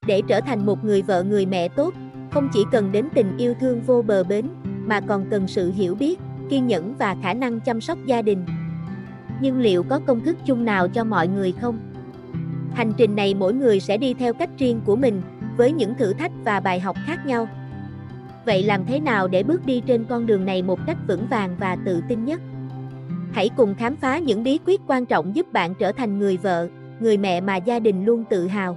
Để trở thành một người vợ người mẹ tốt, không chỉ cần đến tình yêu thương vô bờ bến, mà còn cần sự hiểu biết, kiên nhẫn và khả năng chăm sóc gia đình. Nhưng liệu có công thức chung nào cho mọi người không? Hành trình này mỗi người sẽ đi theo cách riêng của mình, với những thử thách và bài học khác nhau. Vậy làm thế nào để bước đi trên con đường này một cách vững vàng và tự tin nhất? Hãy cùng khám phá những bí quyết quan trọng giúp bạn trở thành người vợ, người mẹ mà gia đình luôn tự hào.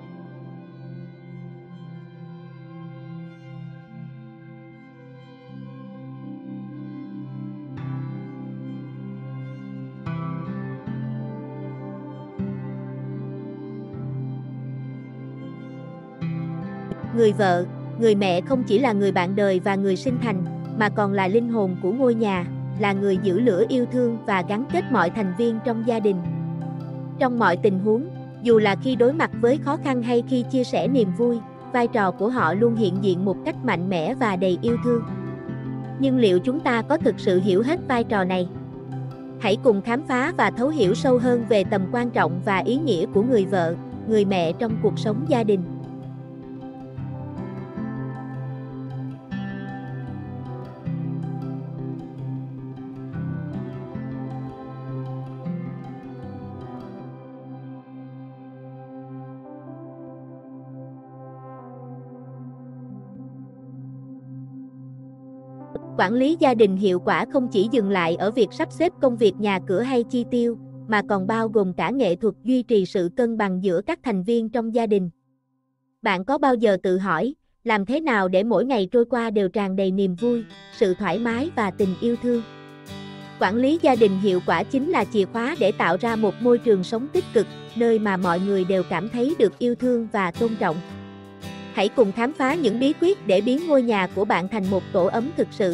Người vợ, người mẹ không chỉ là người bạn đời và người sinh thành, mà còn là linh hồn của ngôi nhà, là người giữ lửa yêu thương và gắn kết mọi thành viên trong gia đình. Trong mọi tình huống, dù là khi đối mặt với khó khăn hay khi chia sẻ niềm vui, vai trò của họ luôn hiện diện một cách mạnh mẽ và đầy yêu thương. Nhưng liệu chúng ta có thực sự hiểu hết vai trò này? Hãy cùng khám phá và thấu hiểu sâu hơn về tầm quan trọng và ý nghĩa của người vợ, người mẹ trong cuộc sống gia đình. Quản lý gia đình hiệu quả không chỉ dừng lại ở việc sắp xếp công việc nhà cửa hay chi tiêu, mà còn bao gồm cả nghệ thuật duy trì sự cân bằng giữa các thành viên trong gia đình. Bạn có bao giờ tự hỏi, làm thế nào để mỗi ngày trôi qua đều tràn đầy niềm vui, sự thoải mái và tình yêu thương? Quản lý gia đình hiệu quả chính là chìa khóa để tạo ra một môi trường sống tích cực, nơi mà mọi người đều cảm thấy được yêu thương và tôn trọng. Hãy cùng khám phá những bí quyết để biến ngôi nhà của bạn thành một tổ ấm thực sự.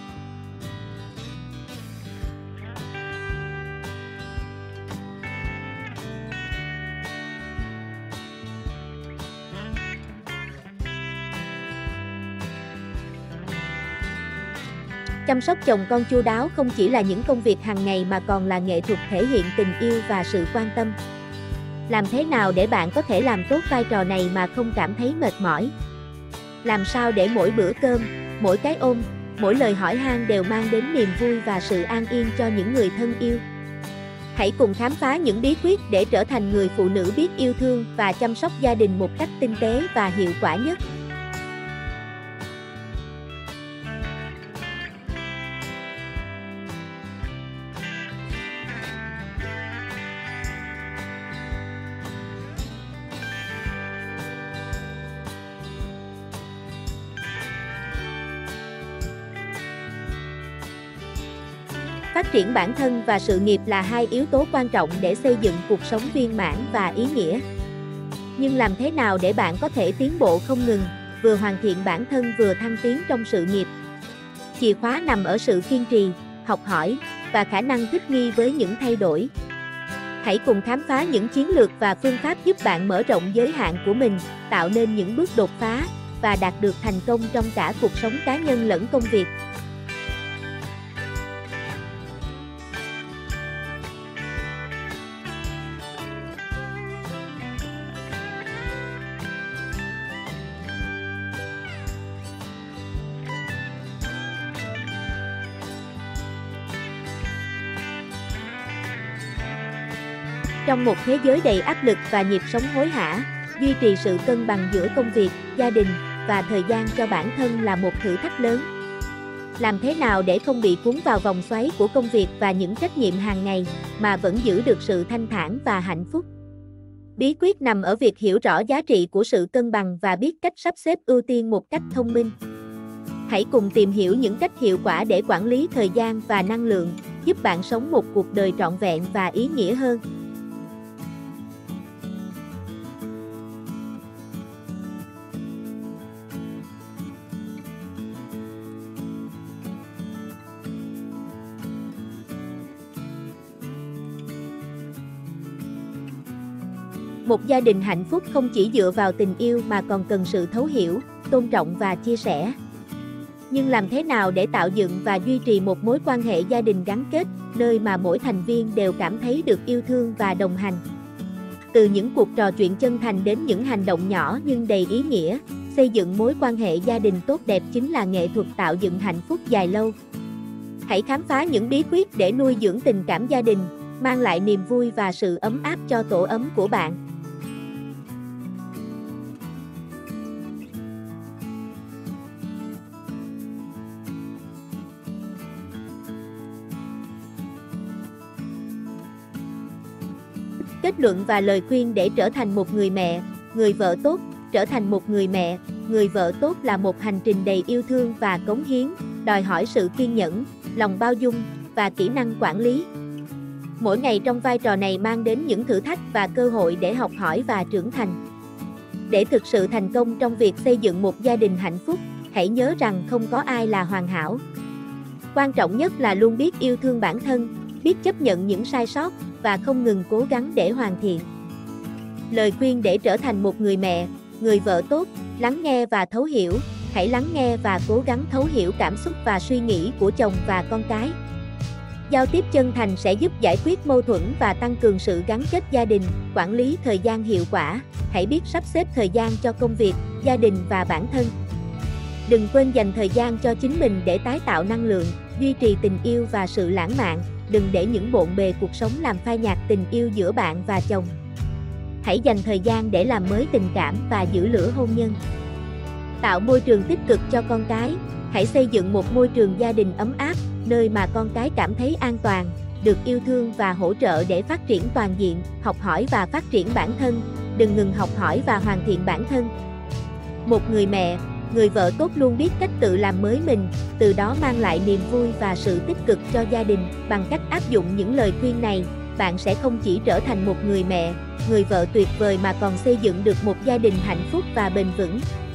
Chăm sóc chồng con chu đáo không chỉ là những công việc hàng ngày mà còn là nghệ thuật thể hiện tình yêu và sự quan tâm. Làm thế nào để bạn có thể làm tốt vai trò này mà không cảm thấy mệt mỏi? Làm sao để mỗi bữa cơm, mỗi cái ôm, mỗi lời hỏi han đều mang đến niềm vui và sự an yên cho những người thân yêu? Hãy cùng khám phá những bí quyết để trở thành người phụ nữ biết yêu thương và chăm sóc gia đình một cách tinh tế và hiệu quả nhất. Phát triển bản thân và sự nghiệp là hai yếu tố quan trọng để xây dựng cuộc sống viên mãn và ý nghĩa. Nhưng làm thế nào để bạn có thể tiến bộ không ngừng, vừa hoàn thiện bản thân vừa thăng tiến trong sự nghiệp? Chìa khóa nằm ở sự kiên trì, học hỏi và khả năng thích nghi với những thay đổi. Hãy cùng khám phá những chiến lược và phương pháp giúp bạn mở rộng giới hạn của mình, tạo nên những bước đột phá và đạt được thành công trong cả cuộc sống cá nhân lẫn công việc. Trong một thế giới đầy áp lực và nhịp sống hối hả, duy trì sự cân bằng giữa công việc, gia đình và thời gian cho bản thân là một thử thách lớn. Làm thế nào để không bị cuốn vào vòng xoáy của công việc và những trách nhiệm hàng ngày, mà vẫn giữ được sự thanh thản và hạnh phúc? Bí quyết nằm ở việc hiểu rõ giá trị của sự cân bằng và biết cách sắp xếp ưu tiên một cách thông minh. Hãy cùng tìm hiểu những cách hiệu quả để quản lý thời gian và năng lượng, giúp bạn sống một cuộc đời trọn vẹn và ý nghĩa hơn. Một gia đình hạnh phúc không chỉ dựa vào tình yêu mà còn cần sự thấu hiểu, tôn trọng và chia sẻ. Nhưng làm thế nào để tạo dựng và duy trì một mối quan hệ gia đình gắn kết, nơi mà mỗi thành viên đều cảm thấy được yêu thương và đồng hành? Từ những cuộc trò chuyện chân thành đến những hành động nhỏ nhưng đầy ý nghĩa, xây dựng mối quan hệ gia đình tốt đẹp chính là nghệ thuật tạo dựng hạnh phúc dài lâu. Hãy khám phá những bí quyết để nuôi dưỡng tình cảm gia đình, mang lại niềm vui và sự ấm áp cho tổ ấm của bạn. Kết luận và lời khuyên để trở thành một người mẹ, người vợ tốt. Trở thành một người mẹ, người vợ tốt là một hành trình đầy yêu thương và cống hiến, đòi hỏi sự kiên nhẫn, lòng bao dung và kỹ năng quản lý. Mỗi ngày trong vai trò này mang đến những thử thách và cơ hội để học hỏi và trưởng thành. Để thực sự thành công trong việc xây dựng một gia đình hạnh phúc, hãy nhớ rằng không có ai là hoàn hảo. Quan trọng nhất là luôn biết yêu thương bản thân, biết chấp nhận những sai sót và không ngừng cố gắng để hoàn thiện. Lời khuyên để trở thành một người mẹ, người vợ tốt: lắng nghe và thấu hiểu. Hãy lắng nghe và cố gắng thấu hiểu cảm xúc và suy nghĩ của chồng và con cái. Giao tiếp chân thành sẽ giúp giải quyết mâu thuẫn và tăng cường sự gắn kết gia đình. Quản lý thời gian hiệu quả. Hãy biết sắp xếp thời gian cho công việc, gia đình và bản thân. Đừng quên dành thời gian cho chính mình để tái tạo năng lượng, duy trì tình yêu và sự lãng mạn. Đừng để những bộn bề cuộc sống làm phai nhạt tình yêu giữa bạn và chồng. Hãy dành thời gian để làm mới tình cảm và giữ lửa hôn nhân. Tạo môi trường tích cực cho con cái. Hãy xây dựng một môi trường gia đình ấm áp, nơi mà con cái cảm thấy an toàn, được yêu thương và hỗ trợ để phát triển toàn diện. Học hỏi và phát triển bản thân. Đừng ngừng học hỏi và hoàn thiện bản thân. Một người mẹ, người vợ tốt luôn biết cách tự làm mới mình, từ đó mang lại niềm vui và sự tích cực cho gia đình. Bằng cách áp dụng những lời khuyên này, bạn sẽ không chỉ trở thành một người mẹ, người vợ tuyệt vời mà còn xây dựng được một gia đình hạnh phúc và bền vững.